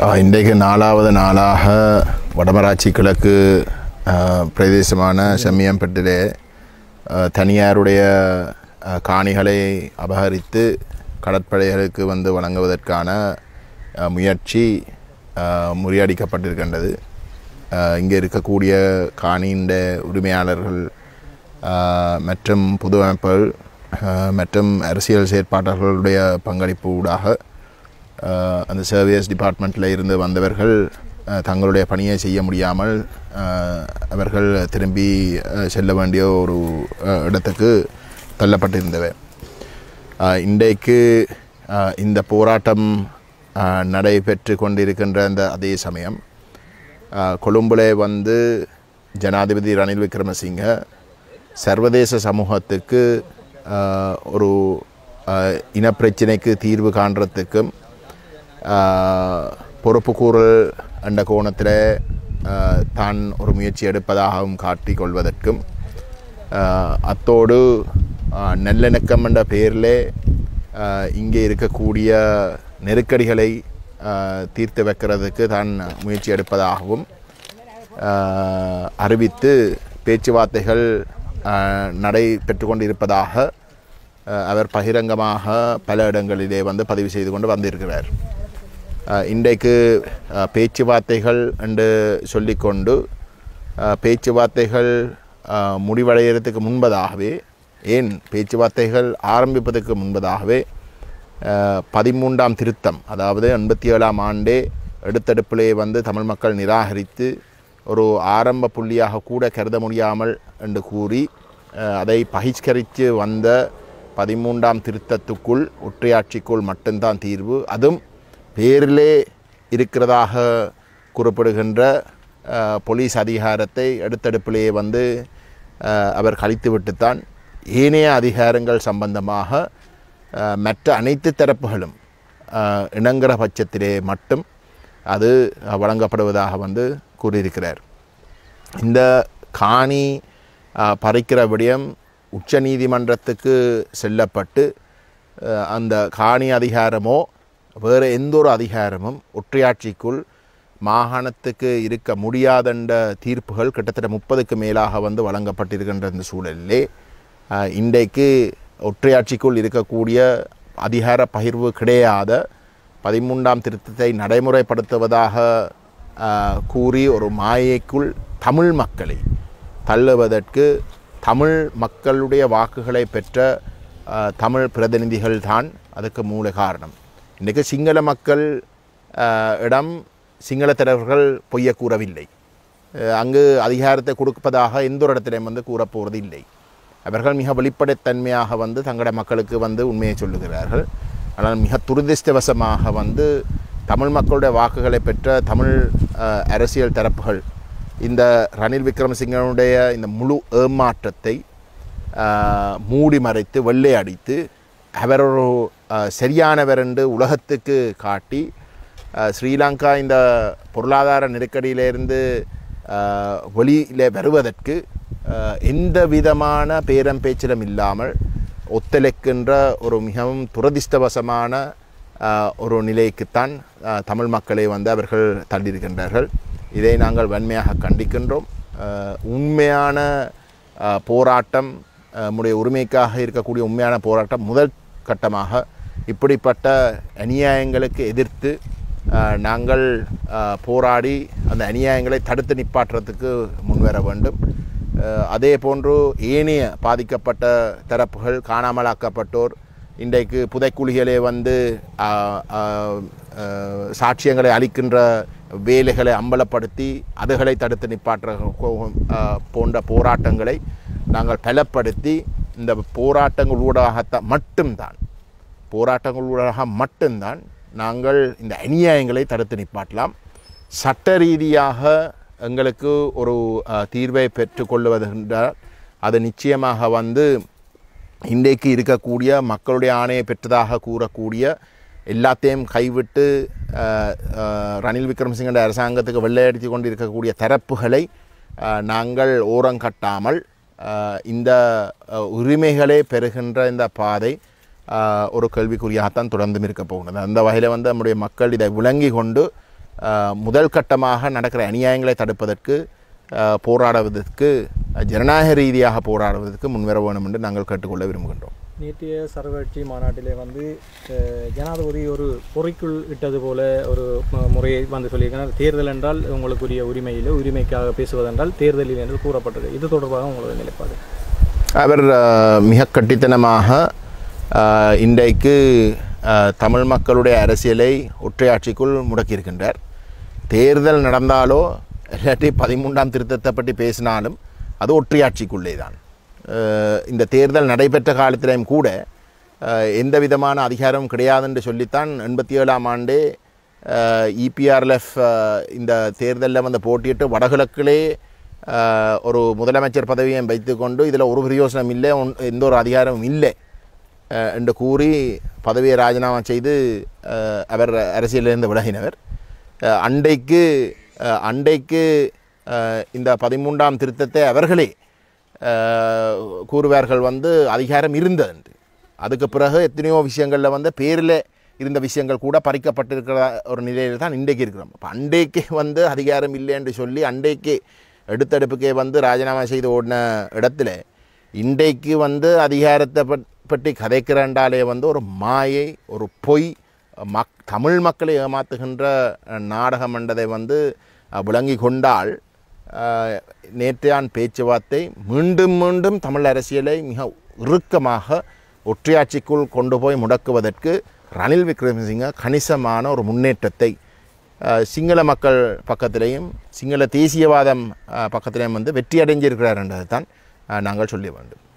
இன்றைக்கு 4வது நாளாக வடமராட்சி கிழக்கு பிரதேசமான செம்மியம்பட்டிலே தனியாருடைய காணிகளை அபகரித்து கடற்படைகளுக்கு வழங்குவதற்கான முயற்சி முறியடிக்கப்பட்டிருக்கின்றது. இங்கே இருக்கக்கூடிய காணியின் உரிமையாளர்கள் மற்றும் பொது அமைப்புகள் மற்றும் அரசியல் செயற்பாட்டாளர்களுடைய பங்களிப்பு ஊடாக அந்த சர்வீஸ் டிபார்ட்மெண்ட்டில் இருந்து வந்தவர்கள் தங்களுடைய பணியை செய்ய முடியாமல் அவர்கள் திரும்பி செல்ல வேண்டிய ஒரு இடத்துக்கு தள்ளப்பட்டிருந்தவர். இன்றைக்கு இந்த போராட்டம் நடைபெற்று கொண்டிருக்கின்ற அந்த அதே சமயம் கொழும்பிலே ஜனாதிபதி ரணில் விக்ரமசிங்க சர்வதேச சமூகத்துக்கு ஒரு இனப்பிரச்சினைக்கு தீர்வு காண்றதுக்கும் பொறுப்புக்கூறல் என்ற கோணத்தில் தான் ஒரு முயற்சி எடுப்பதாகவும் காட்டிக்கொள்வதற்கும் அத்தோடு நல்லிணக்கம் என்ற பெயரில் இங்கே இருக்கக்கூடிய நெருக்கடிகளை தீர்த்து வைக்கிறதுக்கு தான் முயற்சி எடுப்பதாகவும் அறிவித்து பேச்சுவார்த்தைகள் நடைபெற்று கொண்டிருப்பதாக அவர் பகிரங்கமாக பல இடங்களிலே பதிவு செய்து கொண்டு வந்திருக்கிறார். இன்றைக்கு பேச்சுவார்த்தைகள் என்று சொல்லிக்கொண்டு பேச்சுவார்த்தைகள் முடிவடைகிறதுக்கு முன்பதாகவே, ஏன் பேச்சுவார்த்தைகள் ஆரம்பிப்பதற்கு முன்பதாகவே 13ஆம் திருத்தம், அதாவது 87ஆம் ஆண்டே எடுத்தெடுப்பிலே தமிழ் மக்கள் நிராகரித்து ஒரு ஆரம்ப புள்ளியாக கூட கருத முடியாமல் என்று கூறி அதை பகிஷ்கரித்து வந்த 13ஆம் திருத்தத்துக்குள் ஒற்றையாட்சிக்குள் மட்டும்தான் தீர்வு, அதுவும் பேரிலே இருக்கிறதாக குறிப்பிடுகின்ற போலீஸ் அதிகாரத்தை எடுத்தெடுப்பிலே அவர் கழித்துவிட்டுத்தான் ஏனைய அதிகாரங்கள் சம்பந்தமாக மற்ற அனைத்து தரப்புகளும் இணங்குற பட்சத்திலே மட்டும் அது வழங்கப்படுவதாக கூறியிருக்கிறார். இந்த காணி பறிக்கிற விடயம் உச்ச நீதிமன்றத்துக்கு செல்லப்பட்டு அந்த காணி அதிகாரமோ வேறு எந்த ஒரு அதிகாரமும் ஒற்றையாட்சிக்குள் மாகாணத்துக்கு இருக்க முடியாதென்ற தீர்ப்புகள் கிட்டத்தட்ட 30க்கு மேலாக வழங்கப்பட்டிருக்கின்ற இந்த சூழலிலே இன்றைக்கு ஒற்றையாட்சிக்குள் இருக்கக்கூடிய அதிகார பகிர்வு கிடையாத 13ஆம் திருத்தத்தை நடைமுறைப்படுத்துவதாக கூறி ஒரு மாயைக்குள் தமிழ் மக்களை தள்ளுவதற்கு தமிழ் மக்களுடைய வாக்குகளை பெற்ற தமிழ் பிரதிநிதிகள் தான் அதுக்கு மூல காரணம். இன்றைக்கு சிங்கள மக்கள் இடம் சிங்கள தலைவர்கள் பொய்ய கூறவில்லை. அங்கு அதிகாரத்தை கொடுப்பதாக எந்த ஒரு இடத்திலையும் கூறப்போவது இல்லை. அவர்கள் மிக வெளிப்படைத்தன்மையாக தங்களோட மக்களுக்கு உண்மையை சொல்லுகிறார்கள். ஆனால் மிக துரதிர்ஷ்டவசமாக தமிழ் மக்களுடைய வாக்குகளை பெற்ற தமிழ் அரசியல் தரப்புகள் இந்த ரணில் விக்ரமசிங்கனுடைய இந்த முழு ஏமாற்றத்தை மூடி மறைத்து வெள்ளை அடித்து அவர் ஒரு சரியானவர் என்று உலகத்துக்கு காட்டி ஸ்ரீலங்கா இந்த பொருளாதார நெருக்கடியிலிருந்து வெளியிலே வருவதற்கு எந்த விதமான பேரம் பேச்சிலும் இல்லாமல் ஒத்துழைக்கின்ற ஒரு மிகவும் துரதிர்ஷ்டவசமான ஒரு நிலைக்குத்தான் தமிழ் மக்களை அவர்கள் தள்ளியிருக்கின்றார்கள். இதை நாங்கள் வன்மையாக கண்டிக்கின்றோம். உண்மையான போராட்டம், நம்முடைய உரிமைக்காக இருக்கக்கூடிய உண்மையான போராட்டம் முதல் கட்டமாக இப்படிப்பட்ட அநியாயங்களுக்கு எதிர்த்து நாங்கள் போராடி அந்த அநியாயங்களை தடுத்து நிப்பாட்டுறதுக்கு முன்வர வேண்டும். அதே போன்று ஏனைய பாதிக்கப்பட்ட தரப்புகள், காணாமலாக்கப்பட்டோர், இன்றைக்கு புதைக்குழிகளே சாட்சியங்களை அளிக்கின்ற வேலைகளை அம்பலப்படுத்தி அதுகளை தடுத்து நிப்பாற்ற போன்ற போராட்டங்களை நாங்கள் பலப்படுத்தி இந்த போராட்டங்களூடாக மட்டும்தான் நாங்கள் இந்த அநியாயங்களை தடுத்து நிப்பாட்டலாம். சட்ட ரீதியாக எங்களுக்கு ஒரு தீர்வை பெற்றுக்கொள்வதென்றால் அது நிச்சயமாக இன்றைக்கு இருக்கக்கூடிய மக்களுடைய ஆணையை பெற்றதாக கூறக்கூடிய எல்லாத்தையும் கைவிட்டு ரணில் விக்ரமசிங்க அரசாங்கத்துக்கு வெள்ளையடித்து கொண்டு இருக்கக்கூடிய தரப்புகளை நாங்கள் ஓரங்கட்டாமல் இந்த உரிமைகளை பெறுகின்ற இந்த பாதை ஒரு கேள்விக்குறியாகத்தான் தொடர்ந்தும் இருக்க போகிறது. அந்த வகையில் நம்முடைய மக்கள் இதை விளங்கி கொண்டு முதல் கட்டமாக நடக்கிற அநியாயங்களை தடுப்பதற்கு போராடுவதற்கு ஜனநாயக ரீதியாக போராடுவதற்கு முன்வர வேண்டும் என்று நாங்கள் கேட்டுக்கொள்ள விரும்புகின்றோம். நேற்றைய சர்வகட்சி மாநாட்டிலே வந்து ஜனாதிபதி ஒரு பொறிக்குள் இட்டது போல ஒரு முறையை வந்து சொல்லியிருக்கிறார். தேர்தல் என்றால் உங்களுக்குரிய உரிமையில் உரிமைக்காக பேசுவதென்றால் தேர்தலில் என்று கூறப்பட்டது. இது தொடர்பாக உங்களோட நிலைப்பாடு? அவர் மிக கட்டித்தனமாக இன்றைக்கு தமிழ் மக்களுடைய அரசியலை ஒற்றையாட்சிக்குள் முடக்கியிருக்கின்றார். தேர்தல் நடந்தாலோ இல்லாட்டி 13ஆம் திருத்தத்தை பற்றி பேசினாலும் அது ஒற்றையாட்சிக்குள்ளே தான். இந்த தேர்தல் நடைபெற்ற காலத்திலேயும் கூட எந்த விதமான அதிகாரமும் கிடையாது என்று சொல்லித்தான் 87ஆம் ஆண்டே EPRLF இந்த தேர்தலில் வந்து போட்டியிட்டு வடகிழக்கிலே ஒரு முதலமைச்சர் பதவியை வைத்துக்கொண்டு இதில் ஒரு பிரயோசனம் இல்லை, எந்த ஒரு அதிகாரமும் இல்லை என்று கூறி பதவியை ராஜினாமா செய்து அவர் அரசியலிருந்து விலகினவர். அண்டைக்கு இந்த 13ஆம் திருத்தத்தை அவர்களே கூறுவார்கள் வந்து அதிகாரம் இருந்தது என்று. அதுக்கு பிறகு எத்தனையோ விஷயங்களில் வந்து பேரில் இருந்த விஷயங்கள் கூட பறிக்கப்பட்டிருக்கிற ஒரு நிலையில் தான் இன்றைக்கு இருக்கிறோம். இப்போ அண்டைக்கு வந்து அதிகாரம் இல்லை என்று சொல்லி அண்டைக்கு எடுத்தடுப்புக்கே வந்து ராஜினாமா செய்து ஓடின இடத்துல இன்றைக்கு வந்து அதிகாரத்தை பற்றி கதைக்கிறண்டாலே வந்து ஒரு மாயை, ஒரு பொய், தமிழ் மக்களை ஏமாற்றுகின்ற நாடகம் என்றதை வந்து விளங்கி கொண்டால் நேற்றையான் பேச்சுவார்த்தை மீண்டும் மீண்டும் தமிழ் அரசியலை மிக இறுக்கமாக ஒற்றையாட்சிக்குள் கொண்டு போய் முடக்குவதற்கு ரணில் விக்ரமசிங்க கணிசமான ஒரு முன்னேற்றத்தை சிங்கள மக்கள் பக்கத்திலேயும் சிங்கள தேசியவாதம் பக்கத்திலேயும் வந்து வெற்றி அடைஞ்சிருக்கிறார் என்றதை தான் நாங்கள் சொல்ல வேண்டும்.